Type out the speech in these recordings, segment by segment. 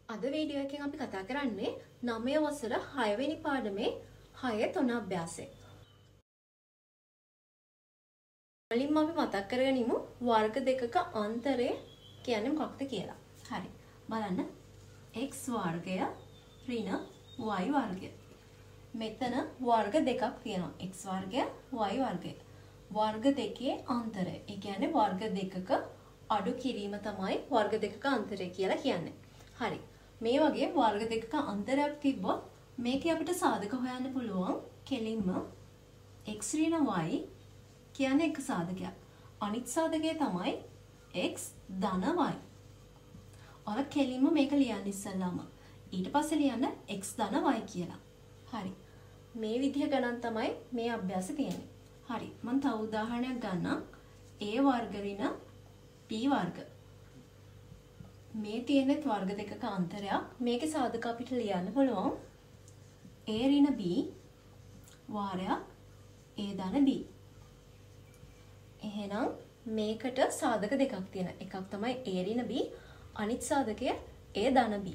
අද වීඩියෝ එකෙන් අපි කතා කරන්නේ 9 වසර 6 වෙනි පාඩමේ 6 3 අභ්‍යාසය. මුලින්ම අපි මතක් කරගනිමු වර්ග දෙකක අන්තරය කියන්නේ මොකක්ද කියලා. හරි. බලන්න. x වර්ගය ඍණ y වර්ගය. මෙතන වර්ග දෙකක් තියෙනවා. x වර්ගය y වර්ගය. වර්ග දෙකේ අන්තරය. ඒ කියන්නේ වර්ග දෙකක අඩු කිරීම තමයි වර්ග දෙකක අන්තරය කියලා කියන්නේ. හරි. මේ වගේ වර්ග දෙකක අන්තරයක් තිබ්බොත් මේකේ අපිට සාධක හොයන්න පුළුවන් කෙලින්ම x ඍණ y කියන්නේ එක සාධකයක්. අනිත් සාධකය තමයි x ධන y. ඔර කෙලින්ම මේක ලියන්න ඉස්සෙල්ලාම ඊට පස්සේ ලියන්න x ධන y කියලා. හරි. මේ විදිහ ගණන් තමයි මේ අභ්‍යාසෙ තියෙන්නේ. හරි. මම තව උදාහරණයක් ගන්නම්. a වර්ග ඍණ b වර්ග. මේ තියෙන වර්ග දෙකක අන්තරයක්. මේකේ සාධක අපිට ලියන්න පුළුවන් a ඍණ b වාරයක් a ධන b. එහෙනම් මේකට සාධක දෙකක් තියෙනවා. එකක් තමයි a ඍණ b, අනිත් සාධකය a ධන b.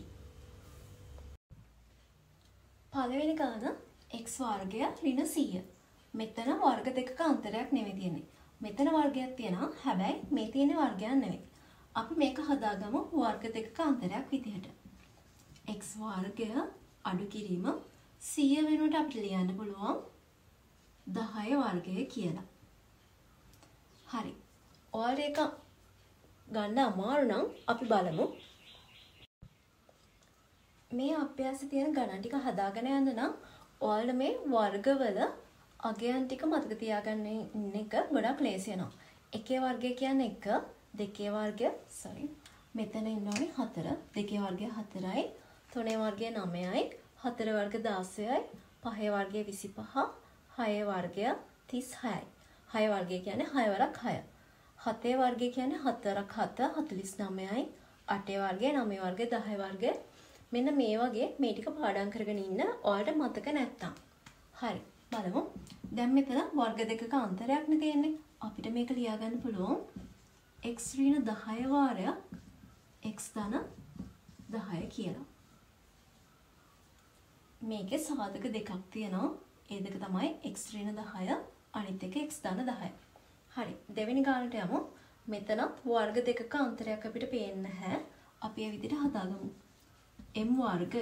පළවෙනි ගාන x වර්ගය ඍණ 100. මෙතන වර්ග දෙකක අන්තරයක් නෙවෙයි තියෙන්නේ. මෙතන වර්ගයක් තියෙනවා. හැබැයි මේ තියෙන වර්ගයක් නෙවෙයි. අපි මේක හදාගමු වර්ග දෙකක අන්තරයක් විදිහට. x වර්ගය අඩු කිරීම 100 වෙනුවට අපිට ලියන්න පුළුවන් 10 වර්ගය කියලා. හරි. ඔයාලට ඒක ගන්න අමාරු නම් අපි බලමු. මේ අභ්‍යාසයේ තියෙන ගණන් ටික හදාගෙන යන්න නම් ඔයාලට මේ වර්ගවල අගයන් ටික මතක තියාගන්න ඉන්න එක ගොඩක් ලේසි වෙනවා. එකේ වර්ගය කියන්නේ 1, දෙකේ වර්ගය මෙතන ඉන්න ඕනේ 4, දෙකේ වර්ගය 4යි, තුනේ වර්ගය 9යි, හතර වර්ග 16යි, පහේ වර්ගය 25, හයේ වර්ගය 36යි. 6 වර්ගය කියන්නේ 6 වරක් 6. 7 වර්ගය කියන්නේ 7 වරක් 7 49යි. 8 වර්ගය 9 වර්ගය 10 වර්ගය. මෙන්න මේ වගේ මේ ටික පාඩම් කරගෙන ඉන්න ඔයාලට මතක නැත්තම්. හරි. බලමු. දැන් මෙතන වර්ග දෙකක අන්තරයක් නේ තියෙන්නේ. අපිට මේක ලියා ගන්න පුළුවන් x ඍණ 10 වාරයක් x ධන 10 කියලා. මේකේ සාධක දෙකක් තියෙනවා. ඒ දෙක තමයි x ඍණ 10 අනිත් එක x ධන 10. හරි. දෙවෙනි ගානට යමු. මෙතනත් වර්ග දෙකක අන්තරයක් අපිට පේන්නේ නැහැ. අපි ඒ විදිහට හදාගමු. m වර්ගය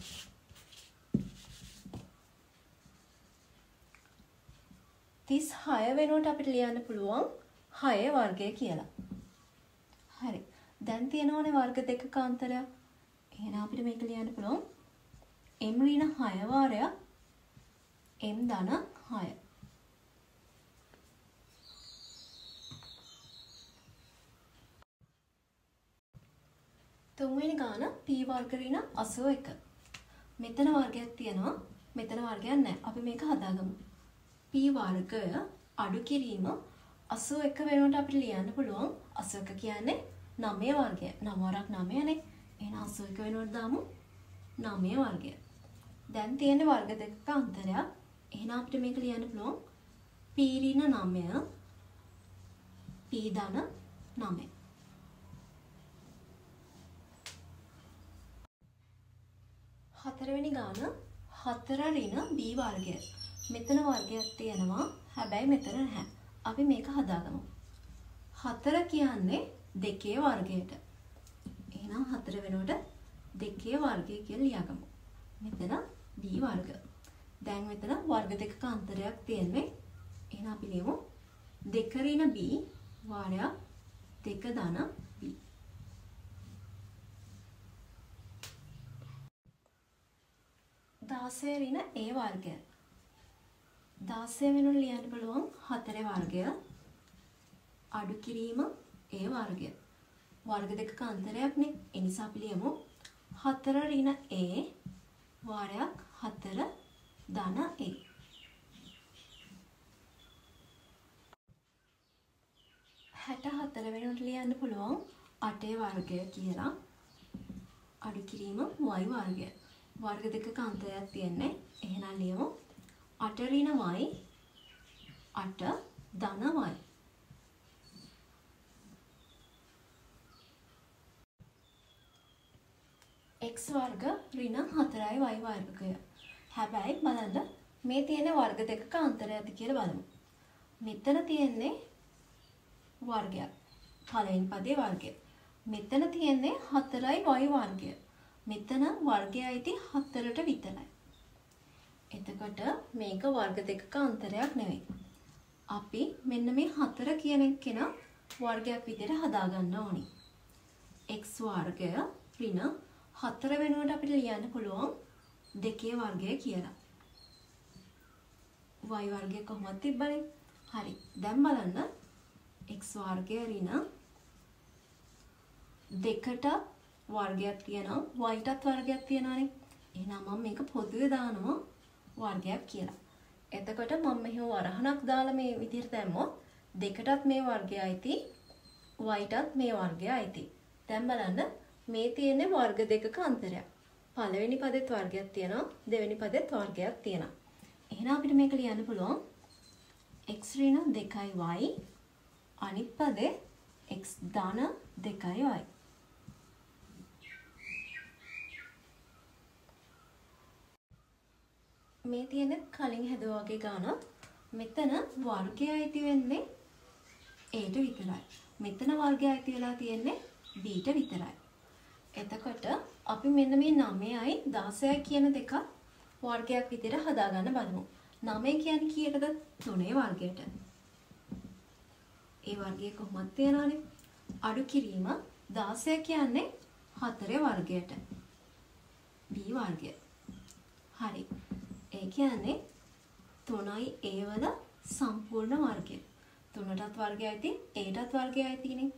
36 වෙනුවට අපිට ලියන්න පුළුවන් 6 වර්ගය කියලා. හරි. දැන් තියෙනවනේ වර්ග දෙකක අන්තරයක්. එහෙනම් අපිට මේක ලියන්න පුළුවන් m ඍණ 6 වාරයක් m ධන 6. තුන්වෙනි ගාන p වර්ග ඍණ 81. මෙතන වර්ගයක් තියෙනවා. මෙතන වර්ගයක් නැහැ. අපි මේක හදාගමු. p වර්ගය අඩු කිරීම 81 වෙනුවට අපිට ලියන්න පුළුවන් 81 කියන්නේ 9 වර්ගය. 9 වරක් 9නේ. එහෙනම් 81 වෙනුවට දාමු 9 වර්ගය. දැන් තියෙන වර්ග දෙකක අන්තරයක්. එහෙනම් අපිට මේක ලියන්න පුළුවන් p ඍණ 9 p ධන 9. හතරවෙනි ගාන 4 ඍණ b වර්ගය. මෙතන වර්ගයක් තියෙනවා. හැබැයි මෙතන නැහැ. අපි මේක හදාගමු. 4 කියන්නේ දෙකේ වර්ගයට. එහෙනම් 4 වෙනුවට දෙකේ වර්ගය කියලා ලියාගමු. මෙතන b වර්ග. දැන් මෙතන වර්ග දෙකක අන්තරයක් තියෙන්නේ. එහෙනම් අපි ලියමු 2 ඍණ b වාරයක් 2 ධන b. දාසය ඍණ a වර්ගය. 16 වෙනුවට ලියන්න පුළුවන් 4 වර්ගය අඩු කිරීම a වර්ගය. වර්ග දෙකක අන්තරයක්නේ. ඒ නිසා අපි ලියමු 4 ඍණ a වාරයක් 4 ධන a. 64 වෙනුවට ලියන්න පුළුවන් 8 වර්ගය කියලා අඩු කිරීම y වර්ගය. වර්ග දෙකක අන්තරයක් තියෙන්නේ. එහෙනම් ලියමු 8 ඍණ y 8 ධන y. x වර්ග ඍණ 4y වර්ගය. හැබැයි බලන්න මේ තියෙන වර්ග දෙකක අන්තරයක්ද කියලා බලමු. මෙතන තියෙන්නේ වර්ගයක්. පළවෙනි පදේ වර්ගය. මෙතන තියෙන්නේ 4y වර්ගය. මෙතන වර්ගයයි 4ට විතරයි. එතකොට මේක වර්ග දෙකක අන්තරයක් නෙවෙයි. අපි මෙන්න මේ 4 කියන කෙනා වර්ගයක් විදිහට හදාගන්න ඕනි. x වර්ගය ඍණ 4 වෙනුවට අපිට ලියන්න පුළුවන් 2 වර්ගය කියලා. y වර්ගය කොහොමද තිබ්බනේ? හරි. දැන් බලන්න x වර්ගය ඍණ 2ට වර්ගයක් තියෙනවා y ටත් වර්ගයක් තියෙනවානේ. එහෙනම් මම මේක පොදුවේ දානවා වර්ගයක් කියලා. එතකොට මම මෙහෙම වරහණක් දාලා මේ විදිහට දැම්මොත් 2ටත් මේ වර්ගයයි ති y ටත් මේ වර්ගයයි ති. දැන් බලන්න මේ තියෙන්නේ වර්ග දෙකක අන්තරයක්. පළවෙනි පදෙත් වර්ගයක් තියෙනවා දෙවෙනි පදෙත් වර්ගයක් තියෙනවා. එහෙනම් අපිට මේක ලියන්න පුළුවන් x ඍණ 2y අනිත් පදේ x ධන 2y. මේ තියෙන කලින් හැදුවා වගේ ගානක් මෙතන වර්ගය අයිති වෙන්නේ a ට විතරයි. මෙතන වර්ගය අයිති වෙලා තියෙන්නේ b ට විතරයි. එතකොට අපි මෙන්න මේ 9යි 16යි කියන දෙක වර්ගයක් විදිහට හදාගන්න බලමු. 9 කියන්නේ කීයටද? 3 වර්ගයට. ඒ වර්ගය කොහොමද තියනවනේ? අඩු කිරීම 16 කියන්නේ 4 වර්ගයට. b වර්ගය. හරි. ඒ කියන්නේ 3යි a වල සම්පූර්ණ වර්ගය. 3ටත් වර්ගයයි තියෙන a ටත් වර්ගයයි තියෙන්නේ.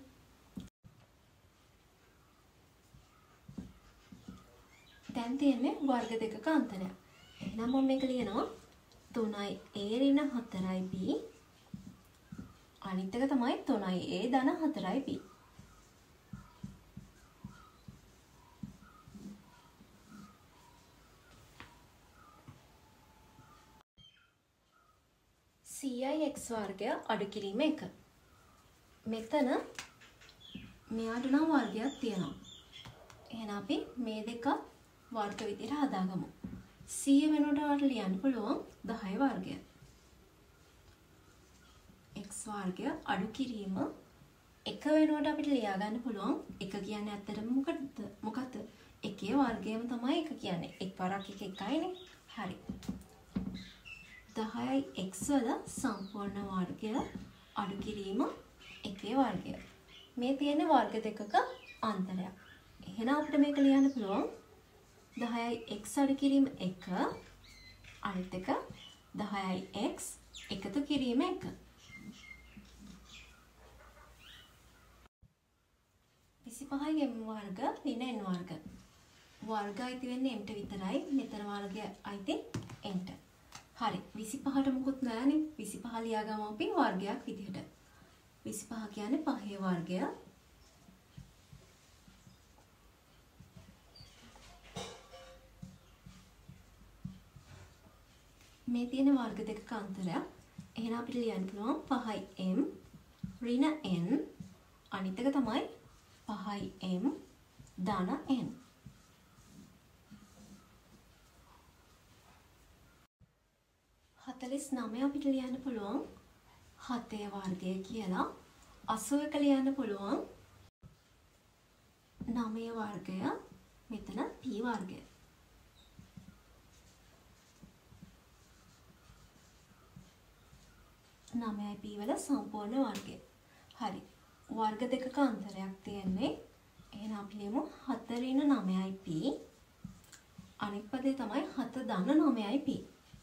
දැන් තියෙන්නේ වර්ග දෙකක අන්තරයක්. එහෙනම් මම මේක ලියනවා 3යි a ඍණ 4යි b. අනිත් එක තමයි 3යි a ධන 4යි b. cix වර්ගය අඩු කිරීම 1. මෙතන මෙයාට නම් වර්ගයක් තියෙනවා. එහෙනම් අපි මේ දෙක වර්ග විදිහට හදාගමු. 100 වෙනුවට ලියන්න පුළුවන් 10 වර්ගය. x වර්ගය අඩු කිරීම 1 වෙනුවට අපිට ලියා ගන්න පුළුවන් 1 කියන්නේ ඇත්තටම මොකක්ද? 1ේ වර්ගයම තමයි 1 කියන්නේ. 1 වරක් 1 එකයිනේ. හරි. 10යි x වල සම්පූර්ණ වර්ගය අඩු කිරීම 1ේ වර්ගය. මේ තියෙන වර්ග දෙකක අන්තරයක්. එහෙනම් අපිට මේක ලියන්න පුළුවන් 10යි x අඩු කිරීම 1 අනිත් එක 10යි x එකතු කිරීම 1. 25යි m වර්ග ඍණ n වර්ග. වර්ග අයිති වෙන්නේ m ට විතරයි. මෙතන වර්ගය අයිති n ට. හරි 25ට මුකුත් නෑනේ. 25 ලියාගමු අපි වර්ගයක් විදිහට. 25 කියන්නේ 5 වර්ගය. මේ තියෙන වර්ග දෙකක අන්තරයක්. එහෙනම් අපිට ලියන්න පුළුවන් 5m ඍණ n අනිත් එක තමයි 5m ධන n. 49 අපිට ලියන්න පුළුවන් 7 වර්ගය කියලා. 81 ලියන්න පුළුවන් 9 වර්ගය. මෙතන p වර්ගය. නමයයි p වල සම්පූර්ණ වර්ගය. හරි. වර්ග දෙකක අන්තරයක් තියෙන්නේ. එහෙනම් අපි ලියමු 4 ඍණ 9යි p. අනිත් පදේ තමයි 7 ධන 9යි p.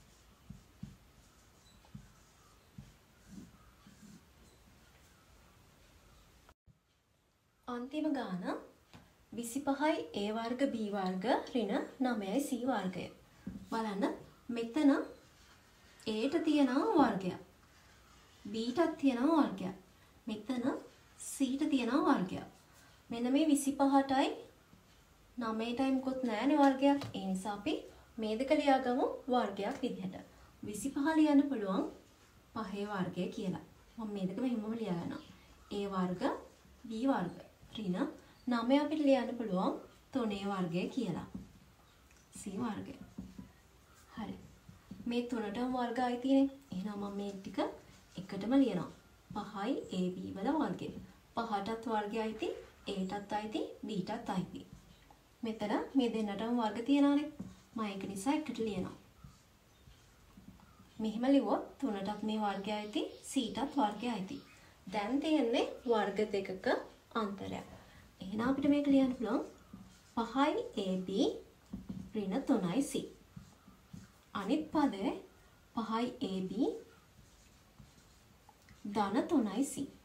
අන්තිම ගාන 25යි a වර්ග b වර්ග ඍණ 9යි c වර්ගය. බලන්න මෙතන a ට තියෙනවා වර්ගයක්. b ටත් තියෙනවා වර්ගයක්. මෙතන c ට තියෙනවා වර්ගයක්. මෙන්න මේ 25ටයි 9ටයි මොකොත් නැහැනේ වර්ගයක්. ඒ නිසා අපි මේ දෙක ලියාගමු වර්ගයක් විදිහට. 25 ලියන්න පුළුවන් 5 වර්ගය කියලා. මම මේ දෙක මෙහෙමම ලියා ගන්නවා. a වර්ග b වර්ග ඍණ 9 අපිට ලියන්න පුළුවන් 3 වර්ගය කියලා. c වර්ගය. හරි. මේ 3ටම වර්ග ආයිතිනේ. එහෙනම් මම මේ ටික එකටම ලියනවා. 5යි ab වල වර්ගය. 5ටත් වර්ගය ආයිති, a ටත් ආයිති, b ටත් ආයිති. මෙතන මේ දෙන්නටම වර්ග තියනවානේ. මම ඒක නිසා එකට ලියනවා. මෙහෙම ලිව්වොත් 3ටත් මේ වර්ගය ආයිති, c ටත් වර්ගය ආයිති. දැන් තියෙන්නේ වර්ග දෙකක අන්තරයක්. එහෙනම් අපිට මේක ලියන්න පුළුවන් 5යි ab ඍණ 3යි c. අනිත් පදේ 5යි ab ධන 3යි c.